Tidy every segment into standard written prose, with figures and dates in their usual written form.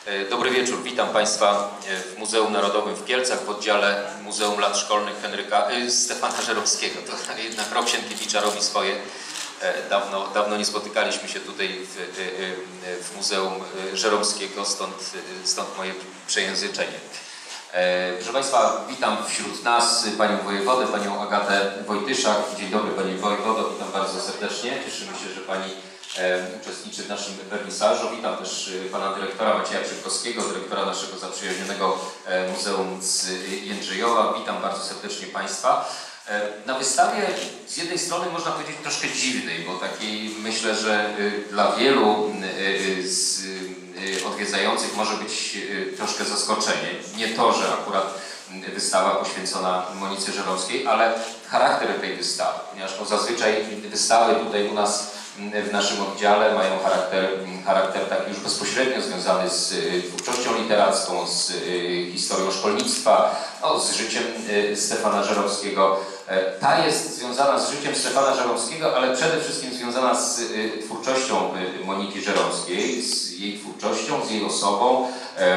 Dobry wieczór, witam Państwa w Muzeum Narodowym w Kielcach w oddziale Muzeum Lat Szkolnych Stefana Żeromskiego. To jednak rok Sienkiewicza robi swoje. Dawno nie spotykaliśmy się tutaj w Muzeum Żeromskiego, stąd moje przejęzyczenie. Proszę Państwa, witam wśród nas Panią Wojewodę, Panią Agatę Wojtyszak. Dzień dobry Pani Wojewodo, witam bardzo serdecznie. Cieszymy się, że Pani uczestniczy w naszym wernisażu. Witam też Pana Dyrektora Macieja Przykowskiego, dyrektora naszego zaprzyjaźnionego Muzeum z Jędrzejowa. Witam bardzo serdecznie Państwa. Na wystawie z jednej strony można powiedzieć troszkę dziwnej, bo takiej myślę, że dla wielu odwiedzających może być troszkę zaskoczenie. Nie to, że akurat wystawa poświęcona Monice Żeromskiej, ale charakter tej wystawy, ponieważ zazwyczaj wystawy tutaj u nas w naszym oddziale mają charakter taki już bezpośrednio związany z twórczością literacką, z historią szkolnictwa, z życiem Stefana Żeromskiego. Ta jest związana z życiem Stefana Żeromskiego, ale przede wszystkim związana z twórczością Moniki Żeromskiej, z jej twórczością, z jej osobą.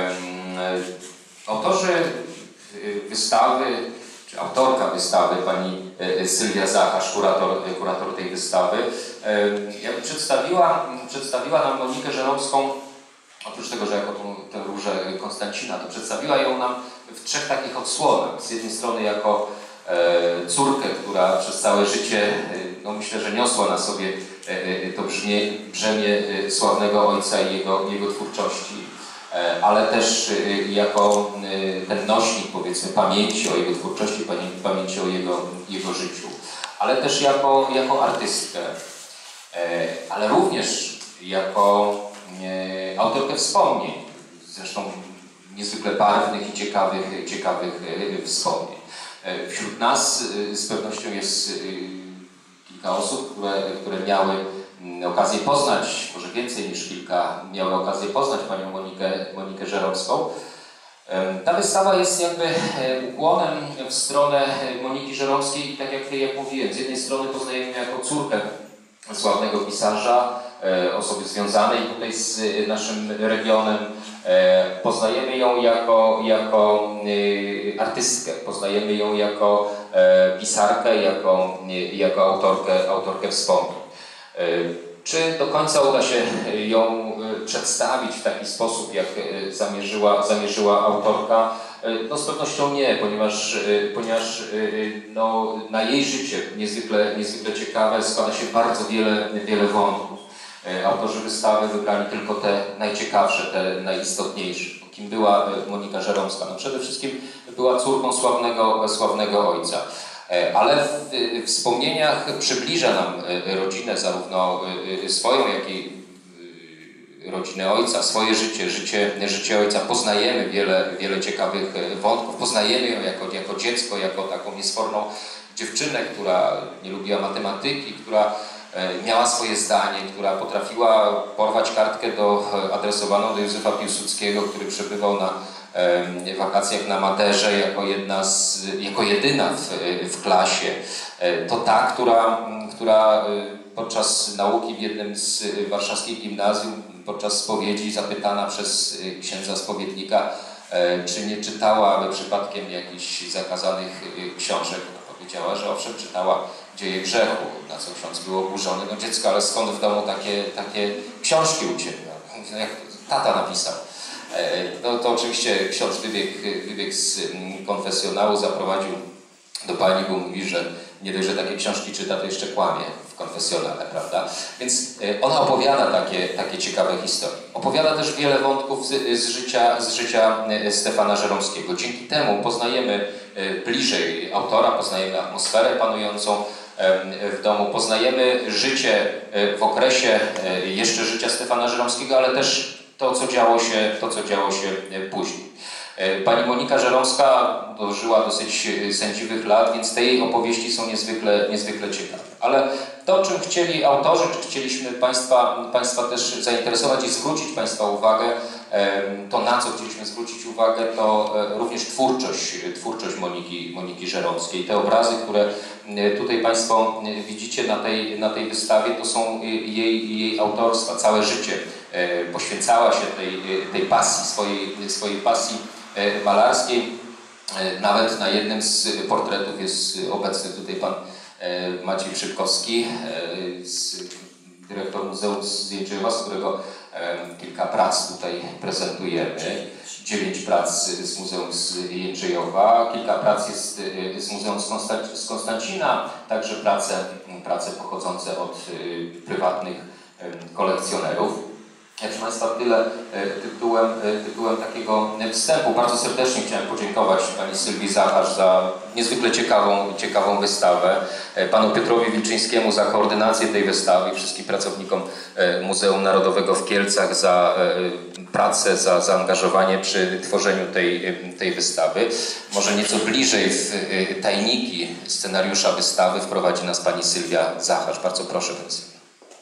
Autorzy wystawy, czy autorka wystawy, pani Sylwia Zachasz, kurator tej wystawy, jakby przedstawiła nam Monikę Żeromską, oprócz tego, że jako tę różę Konstancina, to przedstawiła ją nam w trzech takich odsłonach. Z jednej strony jako córkę, która przez całe życie, no myślę, że niosła na sobie to brzemię sławnego ojca i jego twórczości, ale też jako ten nośnik, powiedzmy, pamięci o jego twórczości, pamięci o jego życiu, ale też jako artystkę, ale również jako autorkę wspomnień, zresztą niezwykle barwnych i ciekawych wspomnień. Wśród nas z pewnością jest kilka osób, które miały okazję poznać, może więcej niż kilka, miały okazję poznać panią Monikę Żeromską. Ta wystawa jest jakby ukłonem w stronę Moniki Żeromskiej i tak jak mówiłem, z jednej strony poznajemy jako córkę sławnego pisarza, osoby związanej tutaj z naszym regionem. Poznajemy ją jako artystkę, poznajemy ją jako pisarkę, jako autorkę wspomnień. Czy do końca uda się ją przedstawić w taki sposób, jak zamierzyła autorka? No z pewnością nie, ponieważ no, na jej życie niezwykle ciekawe składa się bardzo wiele wątków. Autorzy wystawy wybrali tylko te najciekawsze, te najistotniejsze. Kim była Monika Żeromska? No przede wszystkim była córką sławnego ojca. Ale w wspomnieniach przybliża nam rodzinę, zarówno swoją, jak i rodzinę ojca, swoje życie ojca. Poznajemy wiele ciekawych wątków. Poznajemy ją jako dziecko, jako taką niesforną dziewczynę, która nie lubiła matematyki, która miała swoje zdanie, która potrafiła porwać kartkę adresowaną do Józefa Piłsudskiego, który przebywał na wakacjach na Maderze jako jedyna w klasie. To ta, która podczas nauki w jednym z warszawskich gimnazjum, podczas spowiedzi zapytana przez księdza spowiednika, czy nie czytała przypadkiem jakichś zakazanych książek, powiedziała, że owszem, czytała Dzieje grzechu, na co ksiądz był oburzony. No dziecko, ale skąd w domu takie książki u ciebie? Jak tata napisał. No to oczywiście ksiądz wybiegł z konfesjonału, zaprowadził do pani, bo mówi, że nie dość, że takie książki czyta, to jeszcze kłamie w konfesjonale, prawda? Więc ona opowiada takie ciekawe historie. Opowiada też wiele wątków z życia Stefana Żeromskiego. Dzięki temu poznajemy bliżej autora, poznajemy atmosferę panującą w domu, poznajemy życie w okresie jeszcze życia Stefana Żeromskiego, ale też to, co działo się później. Pani Monika Żeromska dożyła dosyć sędziwych lat, więc te jej opowieści są niezwykle ciekawe. Ale to, czym chcieli autorzy, czy chcieliśmy Państwa też zainteresować i zwrócić Państwa uwagę, to na co chcieliśmy zwrócić uwagę, to również twórczość Moniki Żeromskiej. Te obrazy, które tutaj Państwo widzicie na tej wystawie, to są jej autorstwa. Całe życie poświęcała się tej pasji, swojej pasji malarskiej. Nawet na jednym z portretów jest obecny tutaj pan Maciej Szybkowski, dyrektor Muzeum Zdjęciowa, z którego kilka prac tutaj prezentujemy. 9 prac z Muzeum Jędrzejowa, kilka prac jest z Muzeum z Konstancina, także prace pochodzące od prywatnych kolekcjonerów. Proszę Państwa, tyle tytułem takiego wstępu. Bardzo serdecznie chciałem podziękować pani Sylwii Zacharz za niezwykle ciekawą wystawę, panu Piotrowi Wilczyńskiemu za koordynację tej wystawy i wszystkim pracownikom Muzeum Narodowego w Kielcach za pracę, za zaangażowanie przy tworzeniu tej wystawy. Może nieco bliżej w tajniki scenariusza wystawy wprowadzi nas pani Sylwia Zacharz. Bardzo proszę, pani Sylwia.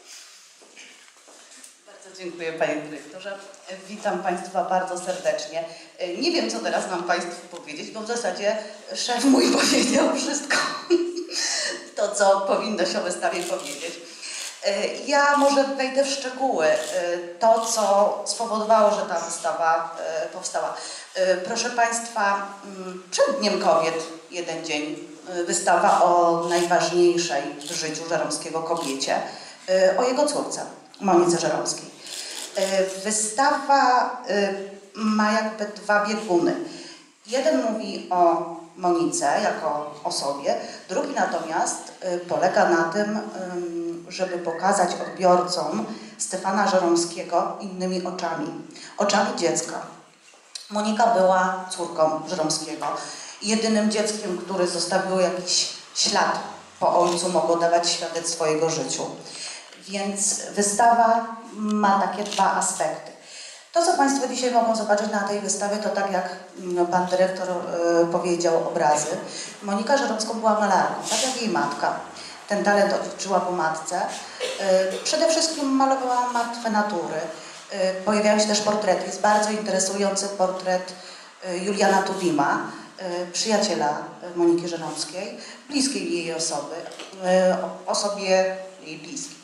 Dziękuję panie dyrektorze. Witam Państwa bardzo serdecznie. Nie wiem, co teraz mam Państwu powiedzieć, bo w zasadzie szef mój powiedział wszystko, to co powinno się o wystawie powiedzieć. Ja może wejdę w szczegóły. To, co spowodowało, że ta wystawa powstała. Proszę Państwa, przed Dniem Kobiet, jeden dzień, wystawa o najważniejszej w życiu Żeromskiego kobiecie, o jego córce, Monice Żeromskiej. Wystawa ma jakby dwa bieguny. Jeden mówi o Monice jako osobie, drugi natomiast polega na tym, żeby pokazać odbiorcom Stefana Żeromskiego innymi oczami. Oczami dziecka. Monika była córką Żeromskiego. Jedynym dzieckiem, które zostawiło jakiś ślad po ojcu, mogło dawać świadectwo jego życiu. Więc wystawa ma takie dwa aspekty. To, co Państwo dzisiaj mogą zobaczyć na tej wystawie, to tak jak pan dyrektor powiedział, obrazy. Monika Żeromska była malarką, tak jak jej matka. Ten talent odziedziczyła po matce. Przede wszystkim malowała martwe natury. Pojawiają się też portrety. Jest bardzo interesujący portret Juliana Tuwima, przyjaciela Moniki Żeromskiej, bliskiej jej osoby, osobie jej bliskiej.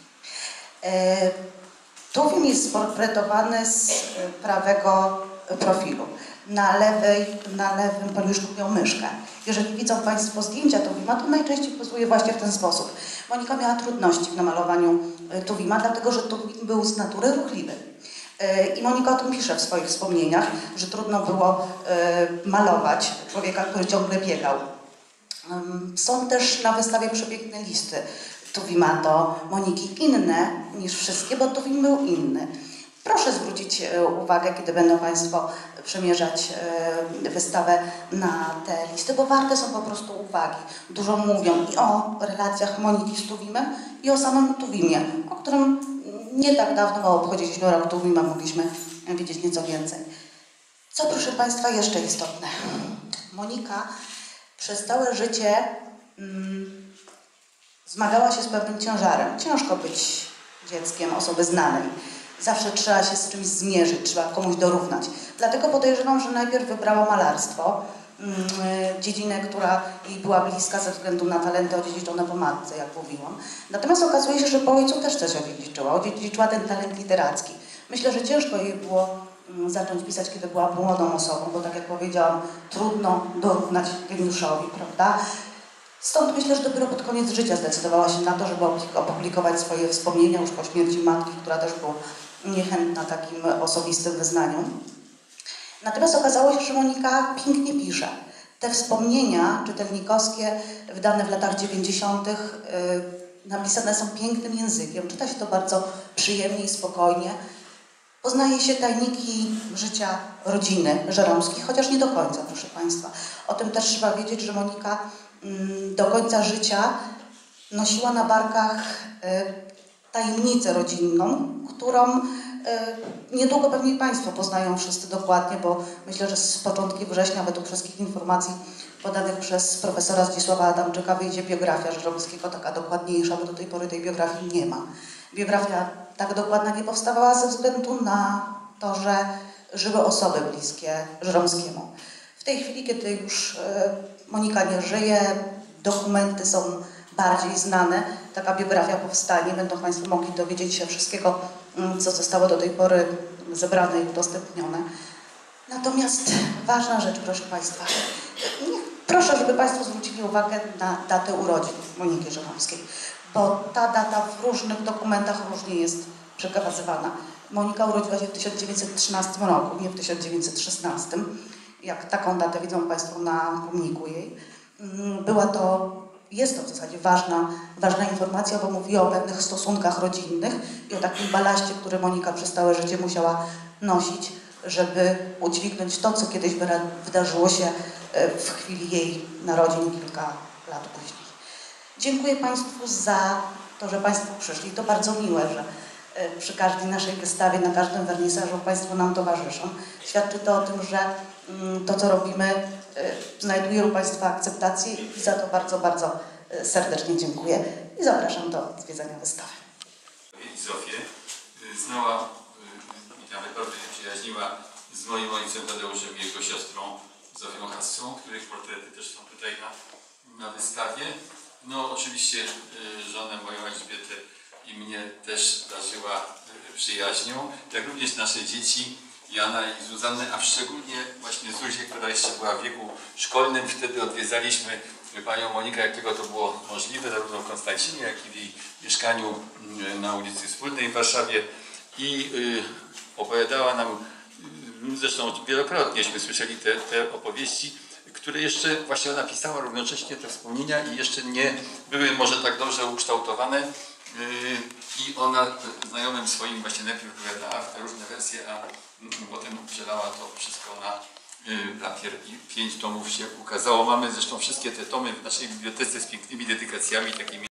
Tuwim jest sportretowany z prawego profilu. Na lewym policzku miał myszkę. Jeżeli widzą Państwo zdjęcia Tuwima, to najczęściej pozuje właśnie w ten sposób. Monika miała trudności w namalowaniu Tuwima, dlatego że Tuwim był z natury ruchliwy. I Monika o tym pisze w swoich wspomnieniach, że trudno było malować człowieka, który ciągle biegał. Są też na wystawie przepiękne listy Tuwima do Moniki, inne niż wszystkie, bo Tuwim był inny. Proszę zwrócić uwagę, kiedy będą Państwo przemierzać wystawę, na te listy, bo warte są po prostu uwagi. Dużo mówią i o relacjach Moniki z Tuwimem, i o samym Tuwimie, o którym nie tak dawno, bo obchodziliśmy rok Tuwima, mogliśmy wiedzieć nieco więcej. Co, proszę Państwa, jeszcze istotne? Monika przez całe życie zmagała się z pewnym ciężarem. Ciężko być dzieckiem osoby znanej. Zawsze trzeba się z czymś zmierzyć, trzeba komuś dorównać. Dlatego podejrzewam, że najpierw wybrała malarstwo, dziedzinę, która jej była bliska ze względu na talenty odziedziczone po matce, jak mówiłam. Natomiast okazuje się, że po ojcu też coś odziedziczyła. Odziedziczyła ten talent literacki. Myślę, że ciężko jej było zacząć pisać, kiedy była młodą osobą, bo tak jak powiedziałam, trudno dorównać geniuszowi, prawda? Stąd myślę, że dopiero pod koniec życia zdecydowała się na to, żeby opublikować swoje wspomnienia już po śmierci matki, która też była niechętna takim osobistym wyznaniom. Natomiast okazało się, że Monika pięknie pisze. Te wspomnienia czytelnikowskie, wydane w latach 90., napisane są pięknym językiem. Czyta się to bardzo przyjemnie i spokojnie. Poznaje się tajniki życia rodziny Żeromskich, chociaż nie do końca, proszę Państwa. O tym też trzeba wiedzieć, że Monika do końca życia nosiła na barkach tajemnicę rodzinną, którą Niedługo pewnie Państwo poznają wszyscy dokładnie, bo myślę, że z początku września według wszystkich informacji podanych przez profesora Zdzisława Adamczyka wyjdzie biografia Żeromskiego, taka dokładniejsza, bo do tej pory tej biografii nie ma. Biografia tak dokładna nie powstawała ze względu na to, że żyły osoby bliskie Żeromskiemu. W tej chwili, kiedy już Monika nie żyje, dokumenty są bardziej znane, taka biografia powstanie, będą Państwo mogli dowiedzieć się wszystkiego, co zostało do tej pory zebrane i udostępnione. Natomiast ważna rzecz, proszę Państwa, proszę, żeby Państwo zwrócili uwagę na datę urodzin Moniki Żeromskiej, bo ta data w różnych dokumentach różnie jest przekazywana. Monika urodziła się w 1913 roku, nie w 1916, jak taką datę widzą Państwo na pomniku jej. Jest to w zasadzie ważna informacja, bo mówi o pewnych stosunkach rodzinnych i o takim balaście, który Monika przez całe życie musiała nosić, żeby udźwignąć to, co kiedyś wydarzyło się w chwili jej narodzin kilka lat później. Dziękuję Państwu za to, że Państwo przyszli. To bardzo miłe, że przy każdej naszej wystawie, na każdym wernisażu Państwo nam towarzyszą. Świadczy to o tym, że to, co robimy, znajduje u Państwa akceptację i za to bardzo, bardzo serdecznie dziękuję i zapraszam do zwiedzania wystawy. Zofię znała i nawet bardzo się przyjaźniła z moim ojcem Tadeuszem i jego siostrą Zofią Hassą, których portrety też są tutaj na wystawie. No oczywiście żonę moją Elżbietę i mnie też darzyła przyjaźnią, jak również nasze dzieci Jana i Zuzannę, a szczególnie właśnie Zuzię, która jeszcze była w wieku szkolnym. Wtedy odwiedzaliśmy panią Monikę, jak tylko to było możliwe, zarówno w Konstancinie, jak i w jej mieszkaniu na ulicy Wspólnej w Warszawie i opowiadała nam, zresztą wielokrotnieśmy słyszeli te opowieści, które jeszcze właśnie ona pisała równocześnie, te wspomnienia i jeszcze nie były może tak dobrze ukształtowane. I ona znajomym swoim właśnie najpierw opowiadała te różne wersje, a potem przelała to wszystko na papier i 5 tomów się ukazało. Mamy zresztą wszystkie te tomy w naszej bibliotece z pięknymi dedykacjami, takimi